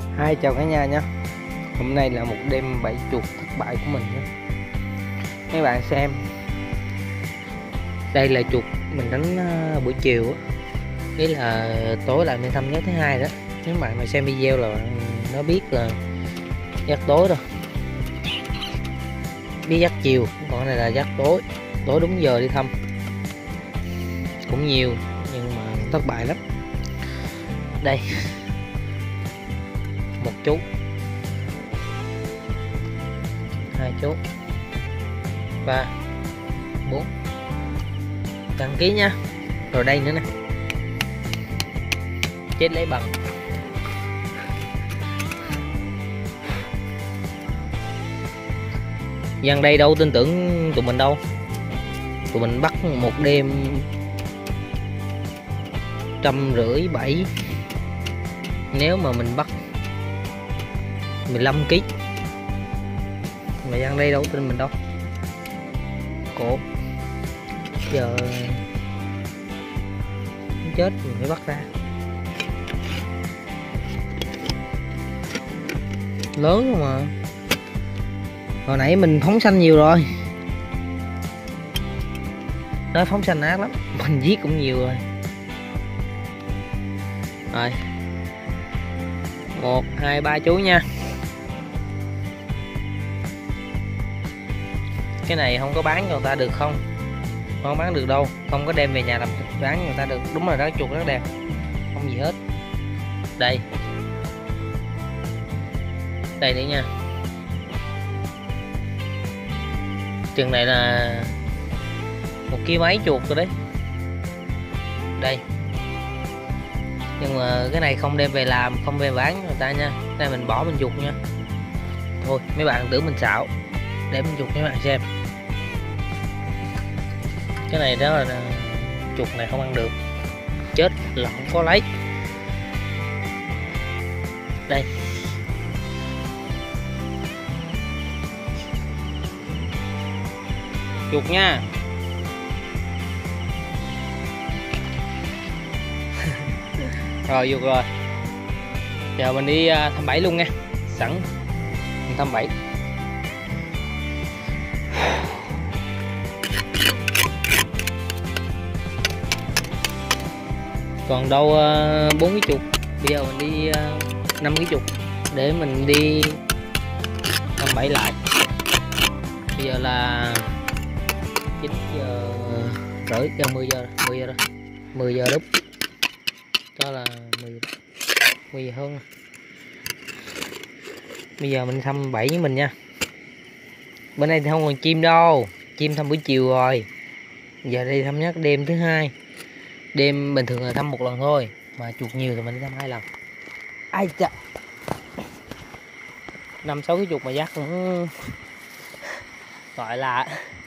Hai chào cả nhà nha. Hôm nay là một đêm bẫy chuột thất bại của mình nhé. Mấy bạn xem, đây là chuột mình đánh buổi chiều á, ý là tối là nên thăm giác thứ hai đó. Nếu bạn mà xem video là nó biết là giác tối rồi, biết giác chiều, còn này là giác tối, tối đúng giờ đi thăm. Cũng nhiều nhưng mà thất bại lắm. Đây, một chú, hai chú, 3, 4, đăng ký nha. Rồi đây nữa nè, chết lấy bằng. Dân đây đâu tin tưởng tụi mình đâu. Tụi mình bắt một đêm 150 7. Nếu mà mình bắt 15 kg mà dân đây đâu tin mình đâu. Cổ giờ chết mình phải bắt ra. Lớn không mà. Hồi nãy mình phóng xanh nhiều rồi. Nói phóng xanh ác lắm. Mình giết cũng nhiều rồi. Rồi 1, 2, 3 chú nha. Cái này không có bán cho người ta được không? Không bán được đâu. Không có đem về nhà làm thịt bán cho người ta được. Đúng rồi đó, chuột rất đẹp. Không gì hết. Đây. Đây nữa nha. Chừng này là 1 kg mấy chuột rồi đấy. Đây. Nhưng mà cái này không đem về làm, không về bán cho người ta nha. Cái này mình bỏ mình dục nha. Thôi mấy bạn tưởng mình xạo, để mình dục cho mấy bạn xem. Cái này đó là chuột này không ăn được, chết là không có lấy. Đây, chuột nha. Rồi chuột rồi. Giờ mình đi thăm bẫy luôn nha. Sẵn mình thăm bẫy. Còn đâu 4 cái chuột. Bây giờ mình đi 5 cái chuột để mình đi thăm bẫy lại. Bây giờ là 9 giờ rưỡi, gần 10 giờ rồi. 10 giờ đúng. Đó là 10 giờ hơn. Bây giờ mình thăm bẫy với mình nha. Bên đây thì không còn chim đâu. Chim thăm buổi chiều rồi. Giờ đi thăm nhắc đêm thứ hai. Đêm bình thường là thăm 1 lần thôi, mà chuột nhiều thì mình đi thăm 2 lần. Ai chà, 5-6 cái chuột mà dắt cũng gọi là